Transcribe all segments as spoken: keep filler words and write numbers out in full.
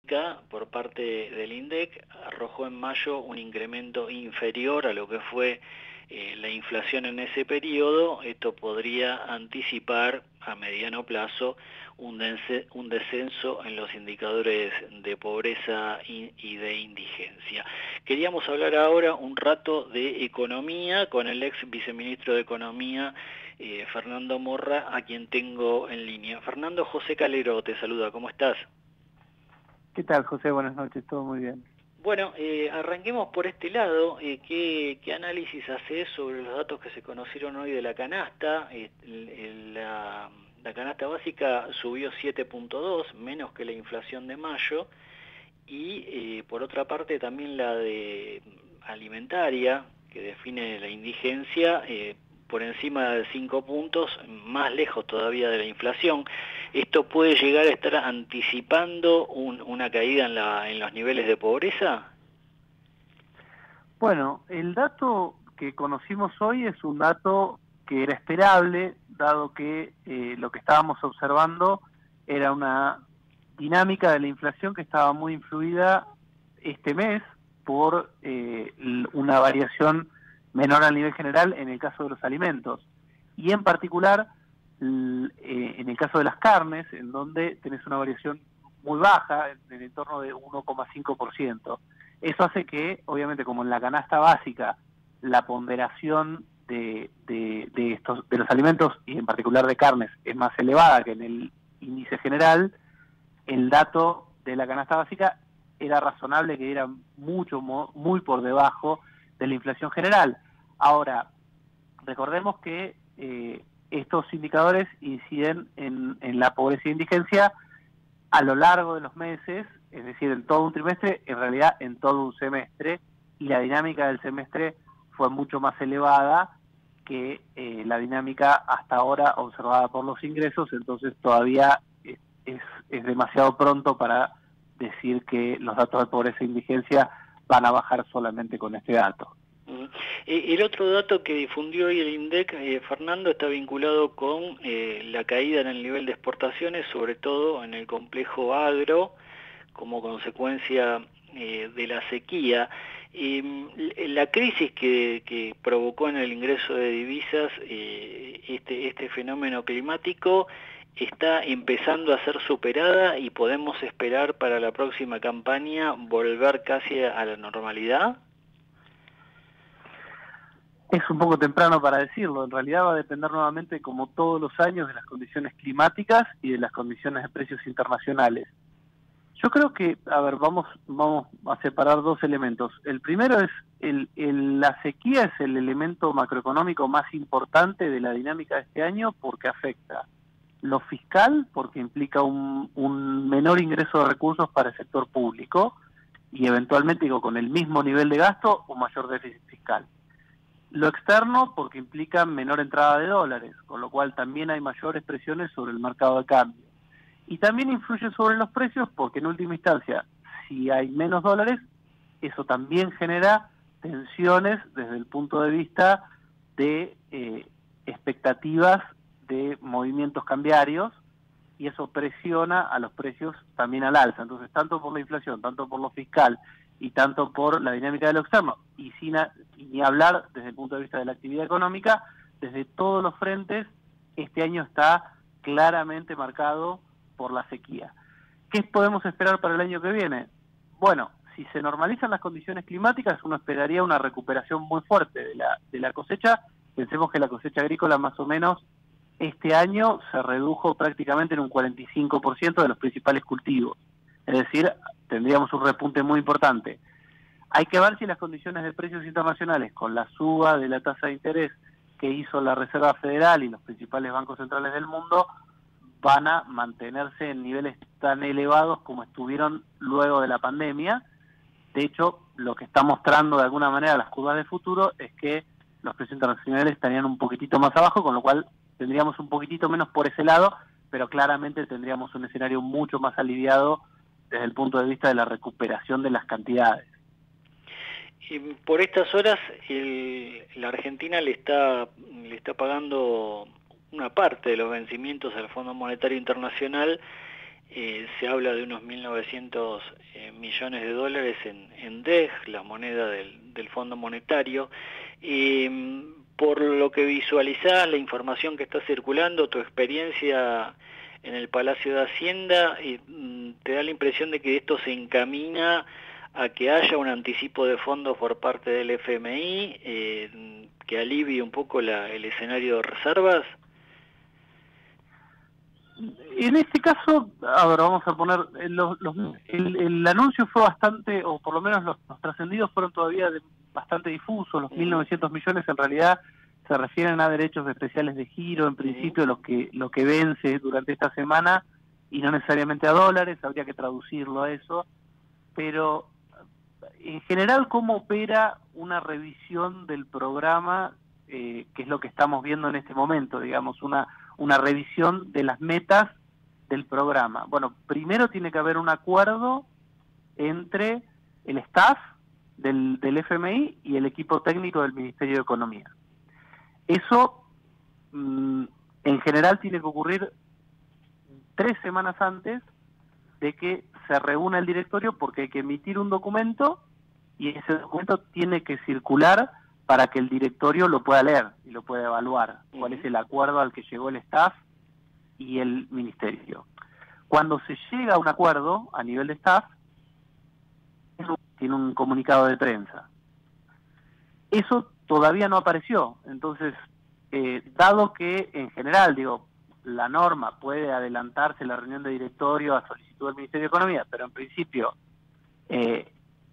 por parte del INDEC arrojó en mayo un incremento inferior a lo que fue eh, la inflación en ese periodo. Esto podría anticipar a mediano plazo un, un descenso en los indicadores de pobreza y, y de indigencia. Queríamos hablar ahora un rato de economía con el ex viceministro de Economía, eh, Fernando Morra, a quien tengo en línea. Fernando, José Calero te saluda, ¿cómo estás? ¿Qué tal, José? Buenas noches, todo muy bien. Bueno, eh, arranquemos por este lado. Eh, ¿qué, ¿Qué análisis haces sobre los datos que se conocieron hoy de la canasta? Eh, el, el, la, la canasta básica subió siete punto dos, menos que la inflación de mayo, y eh, por otra parte también la de alimentaria, que define la indigencia, eh, por encima de cinco puntos, más lejos todavía de la inflación. ¿Esto puede llegar a estar anticipando un, una caída en, la, en los niveles de pobreza? Bueno, el dato que conocimos hoy es un dato que era esperable, dado que eh, lo que estábamos observando era una dinámica de la inflación que estaba muy influida este mes por eh, una variación menor a nivel general en el caso de los alimentos, y en particular eh, en el caso de las carnes, en donde tenés una variación muy baja, en el entorno de uno coma cinco por ciento. Eso hace que, obviamente, como en la canasta básica, la ponderación de, de, de, estos, de los alimentos, y en particular de carnes, es más elevada que en el índice general, el dato de la canasta básica era razonable que era mucho, muy por debajo de la inflación general. Ahora, recordemos que eh, estos indicadores inciden en, en la pobreza e indigencia a lo largo de los meses, es decir, en todo un trimestre, en realidad en todo un semestre, y la dinámica del semestre fue mucho más elevada que eh, la dinámica hasta ahora observada por los ingresos. Entonces todavía es, es, es demasiado pronto para decir que los datos de pobreza e indigencia van a bajar solamente con este dato. El otro dato que difundió hoy el INDEC, eh, Fernando, está vinculado con eh, la caída en el nivel de exportaciones, sobre todo en el complejo agro, como consecuencia eh, de la sequía. Eh, la crisis que, que provocó en el ingreso de divisas eh, este, este fenómeno climático está empezando a ser superada y podemos esperar para la próxima campaña volver casi a la normalidad. Es un poco temprano para decirlo, en realidad va a depender nuevamente, como todos los años, de las condiciones climáticas y de las condiciones de precios internacionales. Yo creo que, a ver, vamos vamos a separar dos elementos. El primero es, el, el, la sequía es el elemento macroeconómico más importante de la dinámica de este año porque afecta lo fiscal, porque implica un, un menor ingreso de recursos para el sector público y eventualmente, digo, con el mismo nivel de gasto, un mayor déficit fiscal. Lo externo, porque implica menor entrada de dólares, con lo cual también hay mayores presiones sobre el mercado de cambio. Y también influye sobre los precios, porque en última instancia, si hay menos dólares, eso también genera tensiones desde el punto de vista de eh, expectativas de movimientos cambiarios, y eso presiona a los precios también al alza. Entonces, tanto por la inflación, tanto por lo fiscal y tanto por la dinámica de lo externo, y sin a, y ni hablar desde el punto de vista de la actividad económica, desde todos los frentes, este año está claramente marcado por la sequía. ¿Qué podemos esperar para el año que viene? Bueno, si se normalizan las condiciones climáticas, uno esperaría una recuperación muy fuerte de la, de la cosecha. Pensemos que la cosecha agrícola más o menos este año se redujo prácticamente en un cuarenta y cinco por ciento de los principales cultivos. Es decir, tendríamos un repunte muy importante. Hay que ver si las condiciones de precios internacionales, con la suba de la tasa de interés que hizo la Reserva Federal y los principales bancos centrales del mundo, van a mantenerse en niveles tan elevados como estuvieron luego de la pandemia. De hecho, lo que está mostrando de alguna manera las curvas de futuro es que los precios internacionales estarían un poquitito más abajo, con lo cual tendríamos un poquitito menos por ese lado, pero claramente tendríamos un escenario mucho más aliviado desde el punto de vista de la recuperación de las cantidades. Por estas horas el, la Argentina le está, le está pagando una parte de los vencimientos al Fondo Monetario Internacional eh, se habla de unos mil novecientos eh, millones de dólares en, en D E G, la moneda del, del Fondo Monetario. Eh, por lo que visualizás, la información que está circulando, tu experiencia en el Palacio de Hacienda, eh, te da la impresión de que esto se encamina a que haya un anticipo de fondos por parte del F M I, eh, que alivie un poco la, el escenario de reservas. En este caso, a ver, vamos a poner, los, los, el, el anuncio fue bastante, o por lo menos los, los trascendidos fueron todavía de, bastante difusos. Los uh-huh. mil novecientos millones en realidad se refieren a derechos especiales de giro, en principio uh-huh. lo que lo que vence durante esta semana, y no necesariamente a dólares, habría que traducirlo a eso, pero en general, ¿cómo opera una revisión del programa, eh, que es lo que estamos viendo en este momento, digamos, una una revisión de las metas del programa? Bueno, primero tiene que haber un acuerdo entre el staff del, del F M I y el equipo técnico del Ministerio de Economía. Eso, mmm, en general, tiene que ocurrir tres semanas antes de que se reúna el directorio, porque hay que emitir un documento y ese documento tiene que circular para que el directorio lo pueda leer y lo pueda evaluar, uh-huh. cuál es el acuerdo al que llegó el staff y el ministerio. Cuando se llega a un acuerdo a nivel de staff, tiene un comunicado de prensa. Eso todavía no apareció, entonces, eh, dado que en general, digo, la norma puede adelantarse la reunión de directorio a solicitud del Ministerio de Economía, pero en principio eh,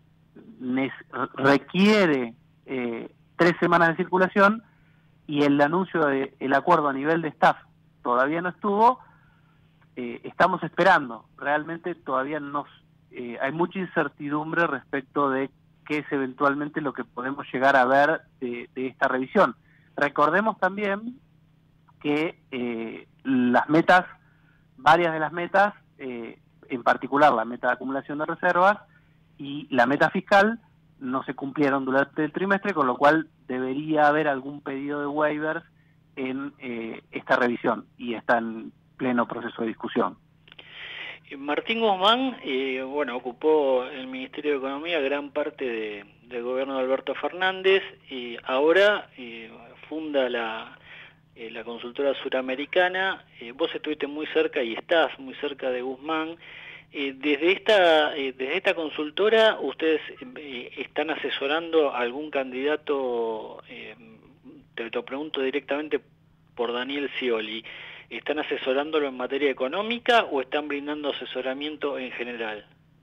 requiere eh, tres semanas de circulación, y el anuncio del acuerdo a nivel de staff todavía no estuvo. Eh, estamos esperando, realmente todavía nos, eh, hay mucha incertidumbre respecto de qué es eventualmente lo que podemos llegar a ver de, de esta revisión. Recordemos también que eh, las metas, varias de las metas, eh, en particular la meta de acumulación de reservas y la meta fiscal, no se cumplieron durante el trimestre, con lo cual debería haber algún pedido de waivers en eh, esta revisión, y está en pleno proceso de discusión. Martín Guzmán, eh, bueno, ocupó el Ministerio de Economía gran parte de, del gobierno de Alberto Fernández, y ahora eh, funda la, eh, la consultora suramericana. Eh, vos estuviste muy cerca y estás muy cerca de Guzmán. Eh, desde esta eh, desde esta consultora, ¿ustedes eh, están asesorando a algún candidato? Eh, te lo pregunto directamente por Daniel Scioli. ¿Están asesorándolo en materia económica o están brindando asesoramiento en general?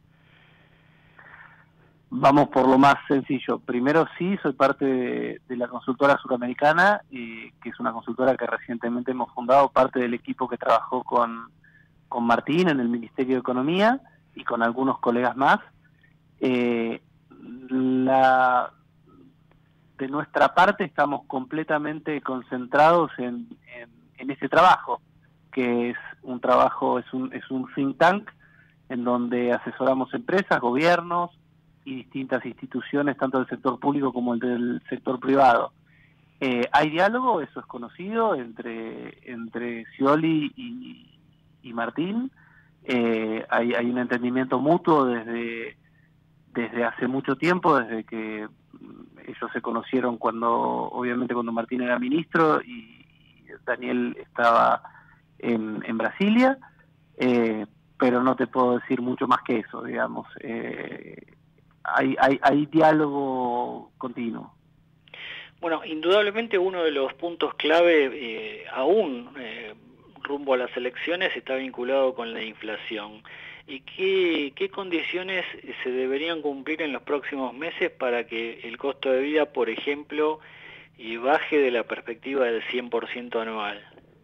Vamos por lo más sencillo. Primero, sí, soy parte de, de la consultora suramericana, eh, que es una consultora que recientemente hemos fundado, parte del equipo que trabajó con con Martín en el Ministerio de Economía y con algunos colegas más. Eh, la, de nuestra parte estamos completamente concentrados en, en, en ese trabajo, que es un trabajo, es un, es un think tank en donde asesoramos empresas, gobiernos y distintas instituciones, tanto del sector público como el del sector privado. Eh, hay diálogo, eso es conocido, entre, entre Scioli y y Martín. Eh, hay, hay un entendimiento mutuo desde, desde hace mucho tiempo, desde que ellos se conocieron cuando, obviamente cuando Martín era ministro y Daniel estaba en, en Brasilia, eh, pero no te puedo decir mucho más que eso, digamos. Eh, hay, hay, hay diálogo continuo. Bueno, indudablemente uno de los puntos clave eh, aún eh, rumbo a las elecciones está vinculado con la inflación. ¿Y qué, qué condiciones se deberían cumplir en los próximos meses para que el costo de vida, por ejemplo, eh, baje de la perspectiva del cien por ciento anual?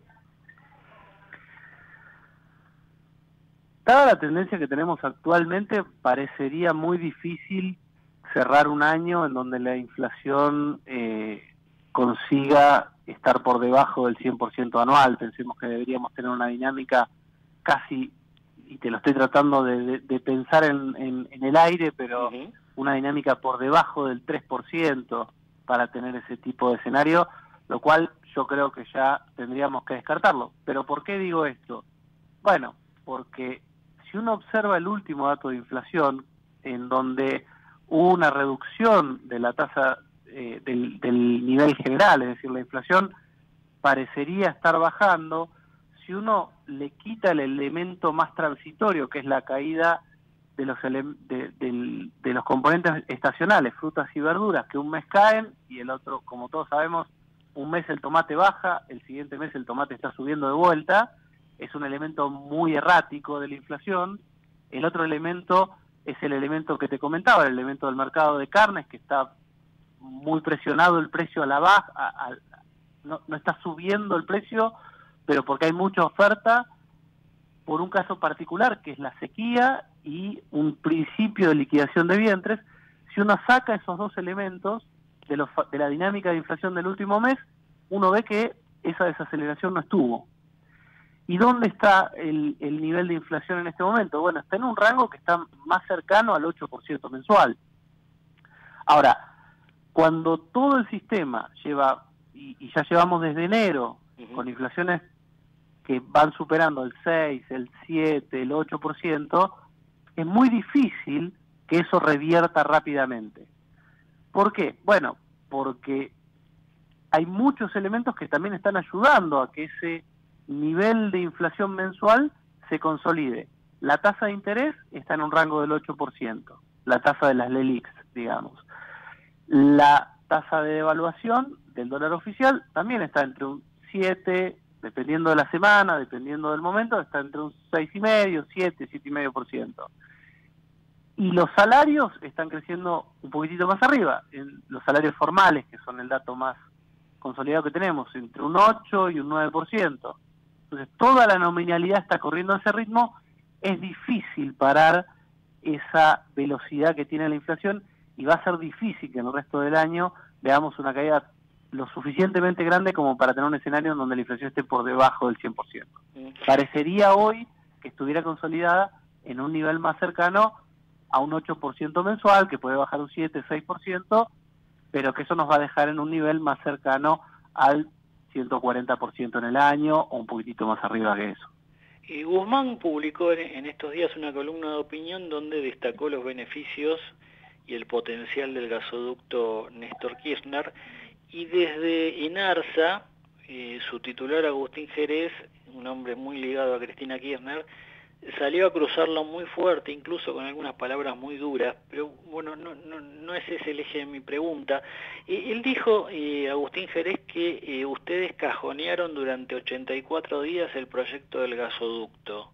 Dada la tendencia que tenemos actualmente, parecería muy difícil cerrar un año en donde la inflación eh, consiga estar por debajo del cien por ciento anual. Pensemos que deberíamos tener una dinámica casi, y te lo estoy tratando de, de, de pensar en, en, en el aire, pero uh-huh. una dinámica por debajo del tres por ciento para tener ese tipo de escenario, lo cual yo creo que ya tendríamos que descartarlo. ¿Pero por qué digo esto? Bueno, porque si uno observa el último dato de inflación, en donde hubo una reducción de la tasa eh, del, del nivel general, es decir, la inflación parecería estar bajando, si uno le quita el elemento más transitorio, que es la caída de los, ele de, de, de los componentes estacionales, frutas y verduras, que un mes caen y el otro, como todos sabemos, un mes el tomate baja, el siguiente mes el tomate está subiendo de vuelta, es un elemento muy errático de la inflación. El otro elemento es el elemento que te comentaba, el elemento del mercado de carnes, que está muy presionado el precio a la baja, a, a, no, no está subiendo el precio, pero porque hay mucha oferta, por un caso particular, que es la sequía y un principio de liquidación de vientres. Si uno saca esos dos elementos de, los, de la dinámica de inflación del último mes, uno ve que esa desaceleración no estuvo. ¿Y dónde está el, el nivel de inflación en este momento? Bueno, está en un rango que está más cercano al ocho por ciento mensual. Ahora, cuando todo el sistema lleva, y, y ya llevamos desde enero, uh-huh, con inflaciones que van superando el seis, el siete, el ocho por ciento, es muy difícil que eso revierta rápidamente. ¿Por qué? Bueno, porque hay muchos elementos que también están ayudando a que ese nivel de inflación mensual se consolide. La tasa de interés está en un rango del ocho por ciento, la tasa de las LELIQs, digamos. La tasa de devaluación del dólar oficial también está entre un siete, dependiendo de la semana, dependiendo del momento, está entre un seis y medio, siete, siete y medio por ciento. Y los salarios están creciendo un poquitito más arriba, en los salarios formales, que son el dato más consolidado que tenemos, entre un ocho y un nueve por ciento. Entonces, toda la nominalidad está corriendo a ese ritmo. Es difícil parar esa velocidad que tiene la inflación y va a ser difícil que en el resto del año veamos una caída lo suficientemente grande como para tener un escenario en donde la inflación esté por debajo del cien por ciento. Parecería hoy que estuviera consolidada en un nivel más cercano a un ocho por ciento mensual, que puede bajar un siete, seis por ciento, pero que eso nos va a dejar en un nivel más cercano al ciento cuarenta por ciento en el año o un poquitito más arriba que eso. Y Guzmán publicó en estos días una columna de opinión donde destacó los beneficios y el potencial del gasoducto Néstor Kirchner, y desde ENARSA, eh, su titular Agustín Jerez, un hombre muy ligado a Cristina Kirchner, salió a cruzarlo muy fuerte, incluso con algunas palabras muy duras, pero bueno, no, no, no es ese el eje de mi pregunta. Eh, él dijo, eh, Agustín Jerez, que eh, ustedes cajonearon durante ochenta y cuatro días el proyecto del gasoducto.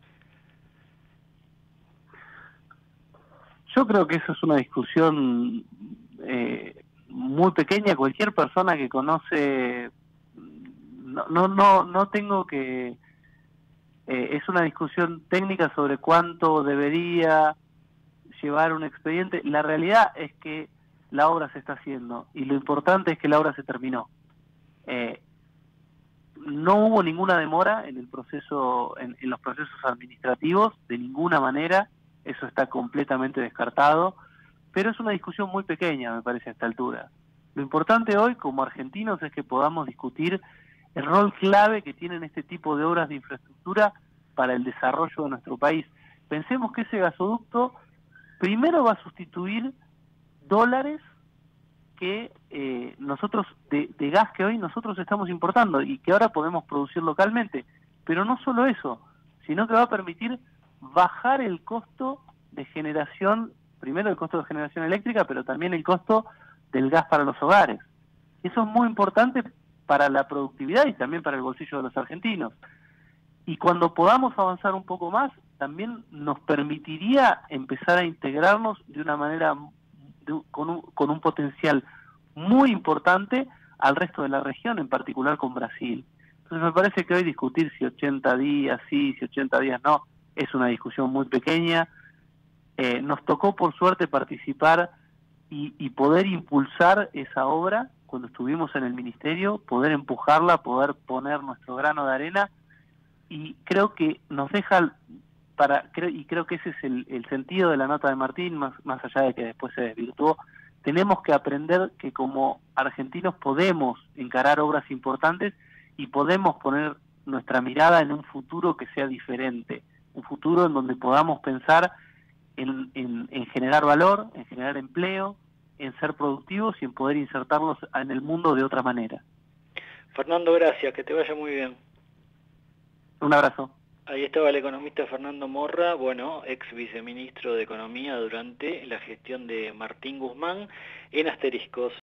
Yo creo que eso es una discusión eh, muy pequeña. Cualquier persona que conoce, no, no, no, no tengo que... Eh, es una discusión técnica sobre cuánto debería llevar un expediente. La realidad es que la obra se está haciendo y lo importante es que la obra se terminó. Eh, no hubo ninguna demora en el proceso, en, en los procesos administrativos, de ninguna manera. Eso está completamente descartado, pero es una discusión muy pequeña, me parece, a esta altura. Lo importante hoy, como argentinos, es que podamos discutir el rol clave que tienen este tipo de obras de infraestructura para el desarrollo de nuestro país. Pensemos que ese gasoducto primero va a sustituir dólares que eh, nosotros, de, de gas que hoy nosotros estamos importando y que ahora podemos producir localmente. Pero no solo eso, sino que va a permitir bajar el costo de generación, primero el costo de generación eléctrica, pero también el costo del gas para los hogares. Eso es muy importante para la productividad y también para el bolsillo de los argentinos. Y cuando podamos avanzar un poco más, también nos permitiría empezar a integrarnos de una manera, de, con, un, con un potencial muy importante al resto de la región, en particular con Brasil. Entonces me parece que hoy discutir si ochenta días sí, si ochenta días no, es una discusión muy pequeña. Eh, nos tocó por suerte participar y, y poder impulsar esa obra cuando estuvimos en el ministerio, poder empujarla, poder poner nuestro grano de arena, y creo que nos deja para creo, y creo que ese es el, el sentido de la nota de Martín, más, más allá de que después se desvirtuó. Tenemos que aprender que como argentinos podemos encarar obras importantes y podemos poner nuestra mirada en un futuro que sea diferente, un futuro en donde podamos pensar en, en, en generar valor, en generar empleo, en ser productivos y en poder insertarlos en el mundo de otra manera. Fernando, gracias, que te vaya muy bien. Un abrazo. Ahí estaba el economista Fernando Morra, bueno, ex viceministro de Economía durante la gestión de Martín Guzmán, en Asteriscos.